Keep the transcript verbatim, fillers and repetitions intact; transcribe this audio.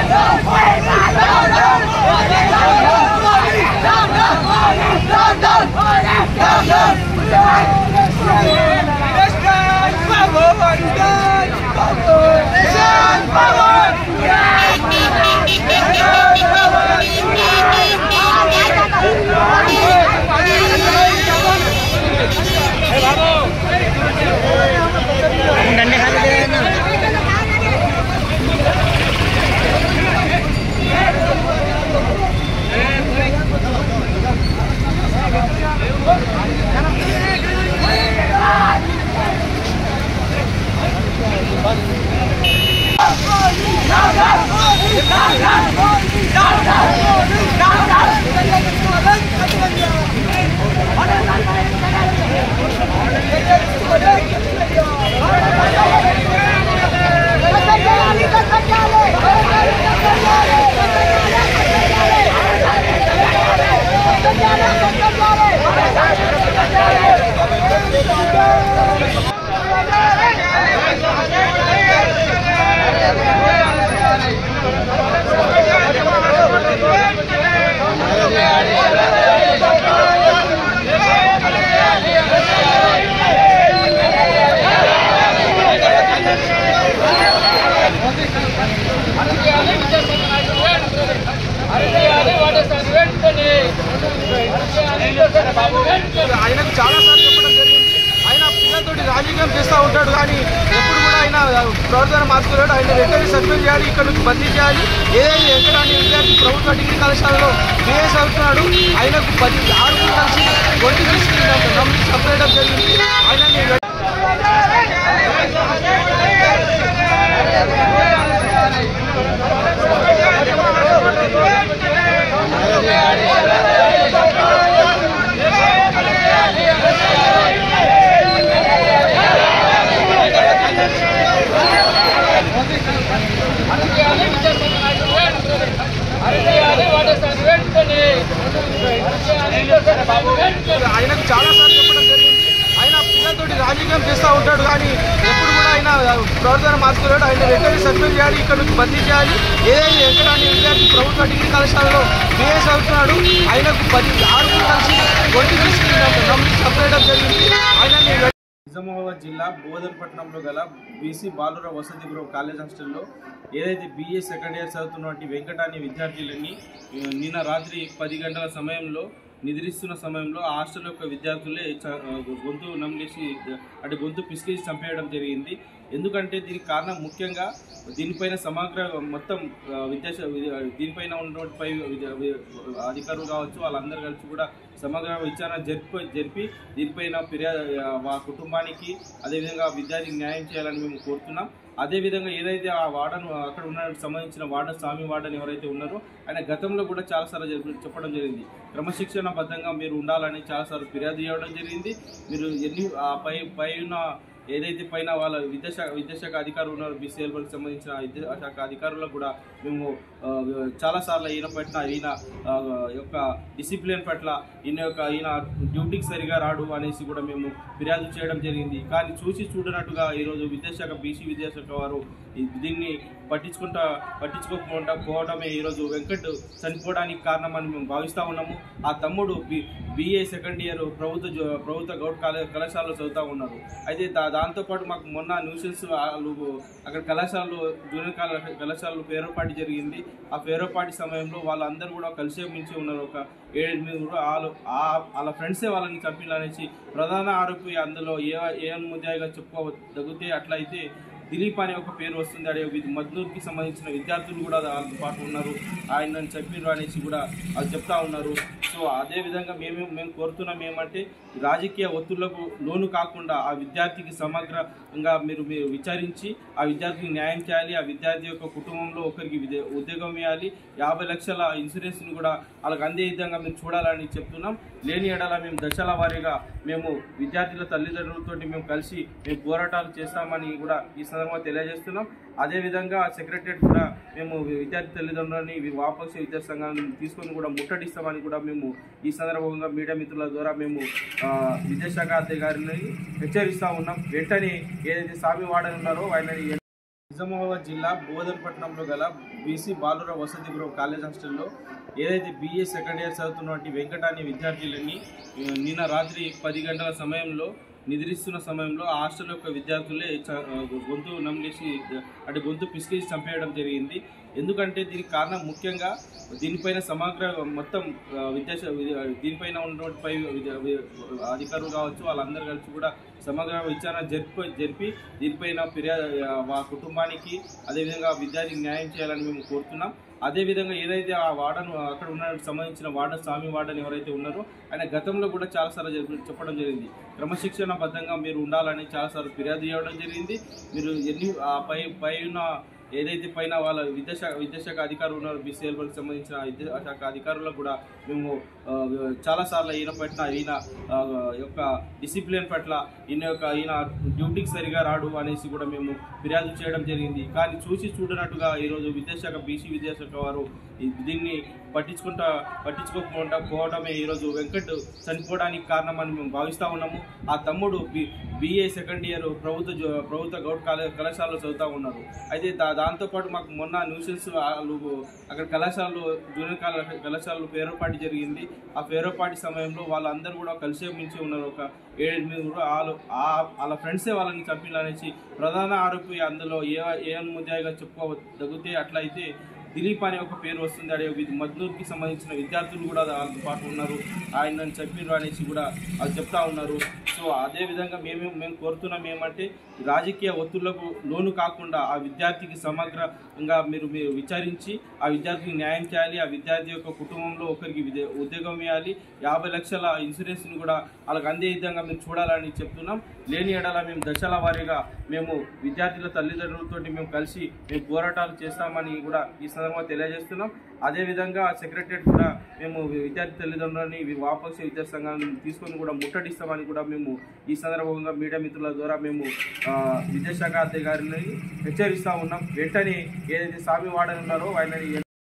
ఆయనకు చాలాసార్లు చెప్పడం జరిగింది. ఆయన పిల్లలతోటి రాజకీయం చేస్తూ ఉంటాడు, కానీ ఎప్పుడు కూడా ఆయన ప్రవర్తన మార్చుకోలేడు. ఆయన వెంటనే సస్పెండ్ చేయాలి, ఇక్కడ నుంచి బదిలీ చేయాలి. ఏదైతే వెంకటాన్ని విద్యార్థి ప్రభుత్వ డిగ్రీ కళాశాలలో బిఎస్ అవుతున్నాడు. ఆయనకు పది ఆరుగురు కలిసి ఒంటి తీసుకుని నమ్మి చంపేయడం జరిగింది. ఆయన ఆయనకు చాలాసార్లు చెప్పడం జరిగింది. ఆయన పిల్లలతోటి రాజకీయం చేస్తూ ఉంటాడు, కానీ ఎప్పుడు కూడా ఆయన ప్రవర్తన మార్చుకోలేడు. ఆయన వెంటనే సస్పెండ్ చేయాలి, ఇక్కడ నుంచి బదిలీ చేయాలి. ఏదైతే వెంకటాన్ని విద్యార్థి ప్రభుత్వ డిగ్రీ కళాశాలలో బిఎస్ అవుతున్నాడు. ఆయనకు పది ఆరుగురు కలిసి ఒంటి తీసుకుని నమ్మి చంపేయడం జరిగింది. ఆయన నిజామాబాద్ జిల్లా బోధనపట్నంలో గల బీసీ బాలుర వసతి గృహ కాలేజ్ హాస్టల్లో ఏదైతే బీఏ సెకండ్ ఇయర్ చదువుతున్నటువంటి వెంకటాన్ని విద్యార్థులని నిన్న రాత్రి పది గంటల సమయంలో నిద్రిస్తున్న సమయంలో ఆ హాస్టల్ యొక్క విద్యార్థులే గొంతు నమిలేసి అంటే గొంతు పిసికేసి చంపేయడం జరిగింది. ఎందుకంటే దీనికి కారణం ముఖ్యంగా దీనిపైన సమగ్ర మొత్తం విద్యా దీనిపైన ఉన్నటువంటి పై అధికారులు కావచ్చు వాళ్ళందరూ కలిసి కూడా సమగ్ర విచారణ జరిపి జరిపి దీనిపైన ఫిర్యాదు ఆ కుటుంబానికి అదేవిధంగా విద్యార్థికి న్యాయం చేయాలని మేము కోరుతున్నాం. అదేవిధంగా ఏదైతే ఆ వార్డను అక్కడ ఉన్న సంబంధించిన వార్డన్ స్వామి వార్డన్ ఎవరైతే ఉన్నారో ఆయన గతంలో కూడా చాలాసార్లు చెప్పడం జరిగింది. క్రమశిక్షణ బద్ధంగా మీరు ఉండాలని చాలాసార్లు ఫిర్యాదు చేయడం జరిగింది. మీరు ఎన్ని పై పైన ఏదైతే పైన వాళ్ళ విద్యాశాఖ విద్యాశాఖ అధికారులు ఉన్నారు బీసీఎల్కి సంబంధించిన విద్యాశాఖ అధికారులకు కూడా మేము చాలాసార్లు ఈయన పట్ల ఈయన యొక్క డిసిప్లిన్ పట్ల ఈయన యొక్క ఈయన డ్యూటీకి సరిగా రాడు అనేసి కూడా మేము ఫిర్యాదు చేయడం జరిగింది. కానీ చూసి చూడనట్టుగా ఈరోజు విద్యాశాఖ బీసీ విద్యాశాఖ వారు దీన్ని పట్టించుకుంటా పట్టించుకోకుండా పోవడమే ఈరోజు వెంకట్ చనిపోవడానికి కారణమని మేము భావిస్తూ ఉన్నాము. ఆ తమ్ముడు బి బీఏ సెకండ్ ఇయర్ ప్రభుత్వ ప్రభుత్వ గౌడ్ కళాశాలలో చదువుతూ ఉన్నారు. అయితే దా దాంతోపాటు మాకు మొన్న న్యూసెన్స్ అక్కడ కళాశాలలో జూనియర్ కళా కళాశాలలో పేరోపాటి జరిగింది. ఆ పేరోపాటి సమయంలో వాళ్ళందరూ కూడా కలిసే మించి ఉన్నారు. ఒక ఏడెనిమిది కూడా వాళ్ళు వాళ్ళ ఫ్రెండ్సే వాళ్ళని చంపిననేసి ప్రధాన ఆరోపి అందులో ఏ ఏ ముద్దాయిగా చెప్పుకోదగితే అట్లయితే దిలీప్ అనే ఒక పేరు వస్తుంది. అదే మద్నూర్కి సంబంధించిన విద్యార్థులు కూడా వాళ్ళతో పాటు ఉన్నారు. ఆయన చెప్పిర్రు అనేసి కూడా అది చెప్తా ఉన్నారు. సో అదేవిధంగా మేము మేము కోరుతున్నాం ఏమంటే రాజకీయ ఒత్తిళ్లకు లోను కాకుండా ఆ విద్యార్థికి సమగ్రంగా మీరు మీరు విచారించి ఆ విద్యార్థికి న్యాయం చేయాలి. ఆ విద్యార్థి యొక్క కుటుంబంలో ఒకరికి ఉద్యోగం ఇవ్వాలి. యాభై లక్షల ఇన్సూరెన్స్ని కూడా వాళ్ళకి అందే విధంగా మేము చూడాలని చెప్తున్నాం. లేని ఎడల మేము దశల వారీగా మేము విద్యార్థుల తల్లిదండ్రులతో మేము కలిసి మేము పోరాటాలు చేస్తామని కూడా ఈ సందర్భంగా తెలియజేస్తున్నాం. అదేవిధంగా సెక్రటరియట్ కూడా మేము విద్యార్థి తల్లిదండ్రులని వామపక్ష విద్యార్థి సంఘాలను తీసుకొని కూడా ముట్టడిస్తామని కూడా మేము ఈ సందర్భంగా మీడియా మిత్రుల ద్వారా మేము విద్యాశాఖ అధికారిని హెచ్చరిస్తూ ఉన్నాం. వెంటనే ఏదైతే స్వామి వాడని ఉన్నారో ఆయనని నిజామాబాద్ జిల్లా బోధనపట్నంలో గల బీసీ బాలుర వసతి గృహ కాలేజ్ హాస్టల్లో ఏదైతే బీఏ సెకండ్ ఇయర్ చదువుతున్నటువంటి వెంకట అనే విద్యార్థులని నిన్న రాత్రి పది గంటల సమయంలో నిద్రిస్తున్న సమయంలో ఆ హాస్టల్ యొక్క విద్యార్థులే గొంతు నమ్మేసి అంటే గొంతు పిసికేసి చంపేయడం జరిగింది. ఎందుకంటే దీనికి కారణం ముఖ్యంగా దీనిపైన సమగ్ర మొత్తం విద్యాశ దీనిపైన ఉన్నటువంటి అధికారులు కావచ్చు వాళ్ళందరూ కలిసి కూడా సమగ్ర విచారణ జరిపి జరిపి దీనిపైన ఫిర్యాదు ఆ కుటుంబానికి అదేవిధంగా విద్యార్థికి న్యాయం చేయాలని మేము కోరుతున్నాం. అదేవిధంగా ఏదైతే ఆ వార్డను అక్కడ ఉన్న సంబంధించిన వార్డన్ స్వామి వార్డన్ ఎవరైతే ఉన్నారో ఆయన గతంలో కూడా చాలాసార్లు చెప్పడం జరిగింది, క్రమశిక్షణ బద్ధంగా మీరు ఉండాలని చాలాసార్లు ఫిర్యాదు చేయడం జరిగింది. మీరు ఎన్ని పై పైన ఏదైతే పైన వాళ్ళ విద్యాశాఖ విద్యాశాఖ అధికారులు ఉన్నారు బీసీఎల్కి సంబంధించిన విద్యాశాఖ అధికారులకు కూడా మేము చాలాసార్లు ఈయన పట్ల ఈయన యొక్క డిసిప్లిన్ పట్ల ఈయన యొక్క ఈయన డ్యూటీకి సరిగా రాడు అనేసి కూడా మేము ఫిర్యాదు చేయడం జరిగింది. కానీ చూసి చూడనట్టుగా ఈరోజు విద్యాశాఖ బీసీ విద్యాశాఖ వారు దీన్ని పట్టించుకుంటా పట్టించుకోకుండా పోవడమే ఈరోజు వెంకట్ చనిపోవడానికి కారణమని మేము భావిస్తూ ఉన్నాము. ఆ తమ్ముడు బి బీఏ సెకండ్ ఇయర్ ప్రభుత్వ ప్రభుత్వ గౌడ్ కళాశాలలో చదువుతూ ఉన్నారు. అయితే దాంతోపాటు మాకు మొన్న న్యూసెన్స్ అక్కడ కళాశాలలో జూనియర్ కళాశాలలో ఫేరోపాటి జరిగింది. ఆ ఫేరోపాటి సమయంలో వాళ్ళందరూ కూడా కలిసే మించి ఉన్నారు. ఒక ఏడెనిమిది కూడా వాళ్ళు వాళ్ళ ఫ్రెండ్సే వాళ్ళని చంపిననేసి ప్రధాన ఆరోపి అందులో ఏ ఏ ముద్దాయిగా చెప్పుకోదగితే అట్లయితే దిలీప్ అనే ఒక పేరు వస్తుంది. అదే మద్నూర్కి సంబంధించిన విద్యార్థులు కూడా వాళ్ళతో పాటు ఉన్నారు, ఆయన చెప్పిర్రు అనేసి కూడా అది చెప్తా ఉన్నారు. సో అదేవిధంగా మేము మేము కోరుతున్నాం ఏమంటే రాజకీయ ఒత్తిళ్లకు లోను కాకుండా ఆ విద్యార్థికి సమగ్రంగా మీరు మీరు విచారించి ఆ విద్యార్థికి న్యాయం చేయాలి. ఆ విద్యార్థి యొక్క కుటుంబంలో ఒకరికి ఉద్యోగం ఇవ్వాలి. యాభై లక్షల ఇన్సూరెన్స్ని కూడా వాళ్ళకి అందే విధంగా మేము చూడాలని చెప్తున్నాం. లేని ఎడల మేము దశల వారీగా మేము విద్యార్థుల తల్లిదండ్రులతో మేము కలిసి మేము పోరాటాలు చేస్తామని కూడా ఈ సందర్భంగా తెలియజేస్తున్నాం. అదేవిధంగా సెక్రటరియట్ కూడా మేము విద్యార్థి తల్లిదండ్రులని వాపక్ష విద్యార్థి సంఘాన్ని తీసుకొని కూడా ముట్టడిస్తామని కూడా మేము ఈ సందర్భంగా మీడియా మిత్రుల ద్వారా మేము విద్యాశాఖ అధికారిని హెచ్చరిస్తూ ఉన్నాం. వెంటనే ఏదైతే స్వామి వార్డన్ ఉన్నారో ఆయన